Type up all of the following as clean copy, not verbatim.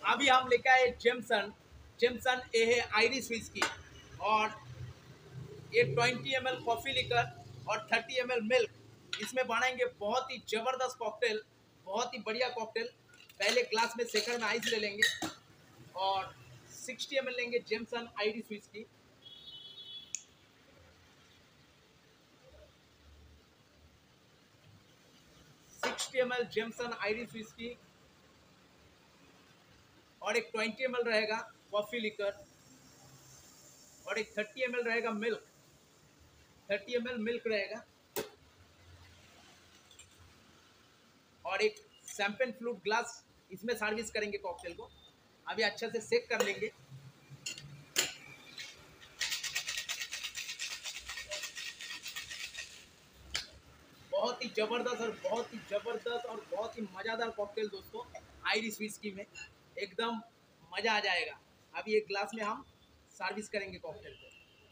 अभी हम लेके आए जेमसन। जेमसन ये है आयरिश व्हिस्की और ये 20 ml कॉफी लिकर और 30 ml मिल्क। इसमें बनाएंगे बहुत ही जबरदस्त कॉकटेल, बहुत ही बढ़िया कॉकटेल। पहले ग्लास में शेकर में आइस ले लेंगे और 60 ml लेंगे Jameson Irish whisky. ml Jameson Irish whisky और एक 20 ml रहेगा कॉफी लिकर और एक 30 ml रहेगा मिल्क। 30 ml मिल्क रहेगा और एक शैंपेन फ्लूट ग्लास। इसमें सर्विस करेंगे कॉकटेल को। अभी अच्छे से सेक कर लेंगे। बहुत ही जबरदस्त और बहुत ही मज़ेदार कॉकटेल दोस्तों, आयरिश व्हिस्की में एकदम मज़ा आ जाएगा। अभी एक ग्लास में हम सर्विस करेंगे कॉकटेल को।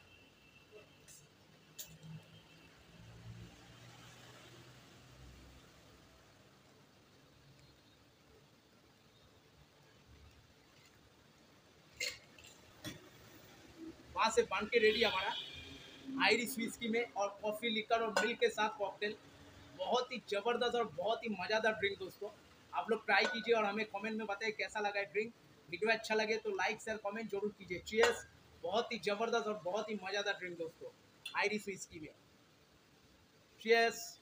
वहाँ से बन के रेडी हमारा आयरिश व्हिस्की में और कॉफ़ी लिकर और मिल्क के साथ कॉकटेल। बहुत ही ज़बरदस्त और बहुत ही मज़ेदार ड्रिंक दोस्तों। आप लोग ट्राई कीजिए और हमें कमेंट में बताइए कैसा लगा है ड्रिंक। वीडियो अच्छा लगे तो लाइक शेयर कमेंट जरूर कीजिए। चीयर्स। बहुत ही ज़बरदस्त और बहुत ही मज़ेदार ड्रिंक दोस्तों, आयरिश व्हिस्की में। चीयर्स।